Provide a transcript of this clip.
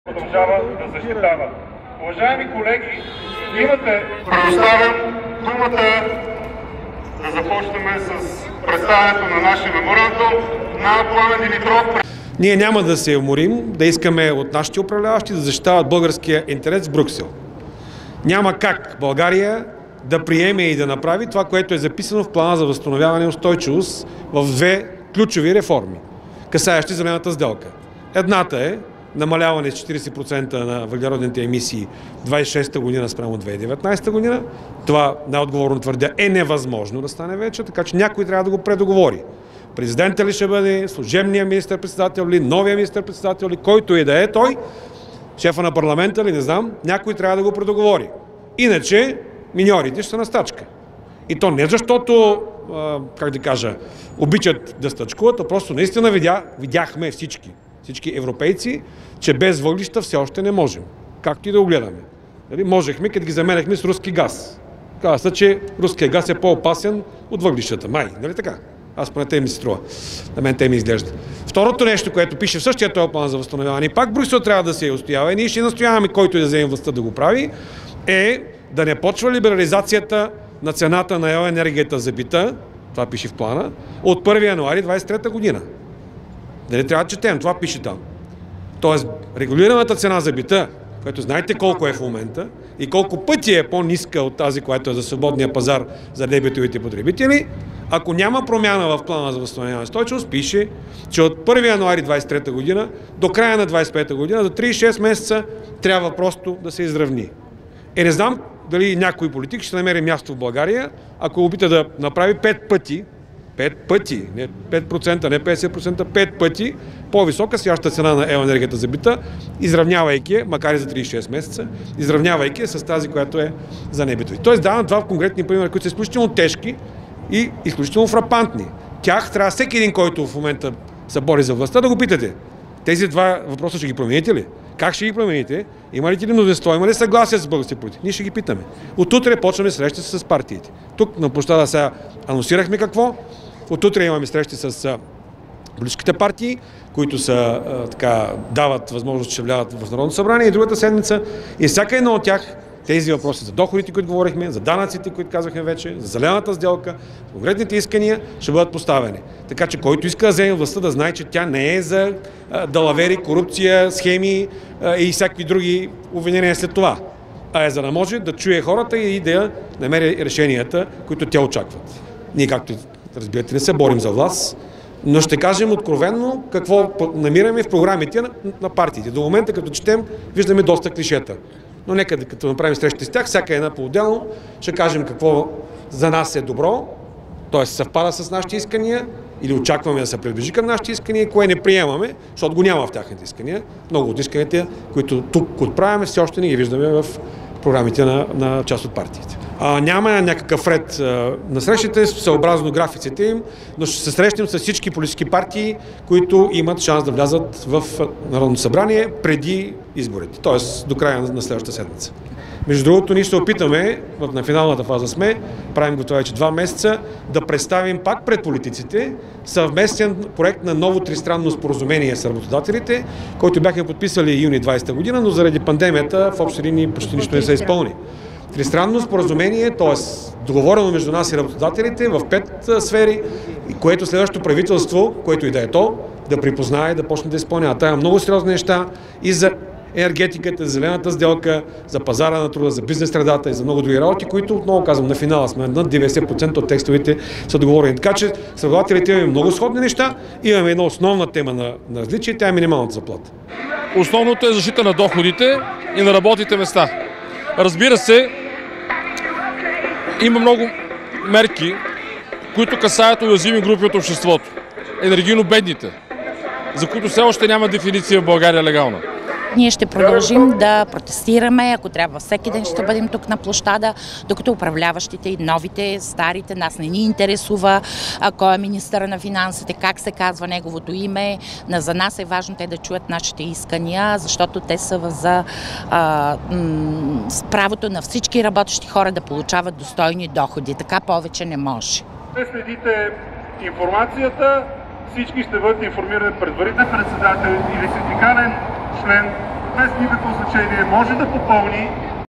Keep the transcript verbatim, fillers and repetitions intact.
продължава да защитава. Уважаеми колеги, имате предоставям думата да започнем с представянето на нашия меморандум на Пламен Димитров. Ние няма да се уморим да искаме от нашите управляващи да защитават българския интерес в Брюксел. Няма как България да приеме и да направи това, което е записано в плана за възстановяване и устойчивост в две ключови реформи, касаещи зелената сделка. Едната е намаляване с четирийсет процента на въглеродните емисии двайсет и шеста година спрямо две хиляди и деветнадесета година. Това, най-отговорно твърдя, е невъзможно да стане вече, така че някой трябва да го предоговори. Президента ли ще бъде, служебният министър-председател ли, новия министър-председател ли, който и да е той, шефа на парламента ли, не знам, някой трябва да го предоговори. Иначе миньорите ще са на стачка. И то не защото, как да кажа, обичат да стачкуват, а просто наистина видя, видяхме всички, всички европейци, че без въглища все още не можем. Както и да го гледаме. Нали? Можехме, като ги заменяхме с руски газ. Казва се, че руският газ е по-опасен от въглищата. Май, нали така? Аз поне те ми се струва. На мен те ми изглежда. Второто нещо, което пише в същия този план за възстановяване, и пак Брюксел трябва да се устоява, и ние ще настояваме който и да вземе властта да го прави, е да не почва либерализацията на цената на електроенергията за бита, това пише в плана, от първи януари двайсет и трета година. Дали трябва да четем? Това пише там. Тоест, регулираната цена за бита, което знаете колко е в момента и колко пъти е по-ниска от тази, която е за свободния пазар за небитовите потребители, ако няма промяна в плана за възстановяване и устойчивост, пише, че от първи януари двайсет и трета година до края на двайсет и пета година, за трийсет и шест месеца, трябва просто да се изравни. Е, не знам дали някой политик ще намери място в България, ако опита да направи пет пъти, пет пъти, не пет процента, не петдесет процента, пет пъти по-висока сегашната цена на електроенергията за бита, изравнявайки, макар и за трийсет и шест месеца, изравнявайки с тази, която е за небитови. Тоест давам два конкретни примера, които са изключително тежки и изключително фрапантни. Тях трябва всеки един, който в момента се бори за властта, да го питате. Тези два въпроса ще ги промените ли? Как ще ги промените? Има ли мнозинство? Има ли съгласие с българските политики? Ние ще ги питаме. От утре почваме срещи с партиите. Тук на площада сега анонсирахме какво. От утре имаме срещи с политическите партии, които са, а, така, дават възможност, че ще влядат в Народното събрание, и другата седмица. И всяка една от тях, тези въпроси за доходите, които говорихме, за данъците, които казахме вече, за зелената сделка, конкретните искания ще бъдат поставени. Така че който иска да вземе властта, да знае, че тя не е за а, далавери, корупция, схеми а, и всякакви други обвинения след това, а е за да може да чуе хората и да намери решенията, които те очакват. Ние, както разбирате, не се борим за власт, но ще кажем откровенно какво намираме в програмите на, на партиите. До момента, като четем, виждаме доста клишета. Но нека като направим срещи с тях, всяка една по-отделно, ще кажем какво за нас е добро, т.е. съвпада с нашите искания или очакваме да се приближи към нашите искания, и кое не приемаме, защото го няма в тяхните искания. Много от исканията, които тук отправяме, все още не ги виждаме в програмите на, на част от партиите. А, няма някакъв ред а, на срещите, съобразно графиците им, но ще се срещнем с всички политически партии, които имат шанс да влязат в Народното събрание преди изборите, т.е. до края на следващата седмица. Между другото, ние ще опитаме, на финалната фаза сме, правим го това вече два месеца, да представим пак пред политиците съвместен проект на ново тристранно споразумение с работодателите, който бяхме подписали юни двайсета година, но заради пандемията в общи линии почти нищо не се изпълни. Тристранно споразумение, т.е. договорено между нас и работодателите в пет сфери, което следващото правителство, което и да е то, да припознае, да почне да изпълнява. Тая много сериозни неща и за енергетиката, за зелената сделка, за пазара на труда, за бизнес средата и за много други работи, които, отново казвам, на финала сме над деветдесет процента от текстовете са договорени. Така че с работодателите имаме много сходни неща, имаме една основна тема на, на различие, тя е минималната заплата. Основното е защита на доходите и на работните места. Разбира се, има много мерки, които касаят уязвими групи от обществото. Енергийно бедните, за които все още няма дефиниция в България легална. Ние ще продължим да протестираме, ако трябва всеки ден ще бъдем тук на площада, докато управляващите и новите, старите, нас не ни интересува а, кой е министър на финансите, как се казва неговото име. За нас е важно те да чуят нашите искания, защото те са за а, м, правото на всички работещи хора да получават достойни доходи. Така повече не може. Следите информацията, всички ще бъдат информирани предварителен председател или синдикален член без никакво значение може да попълни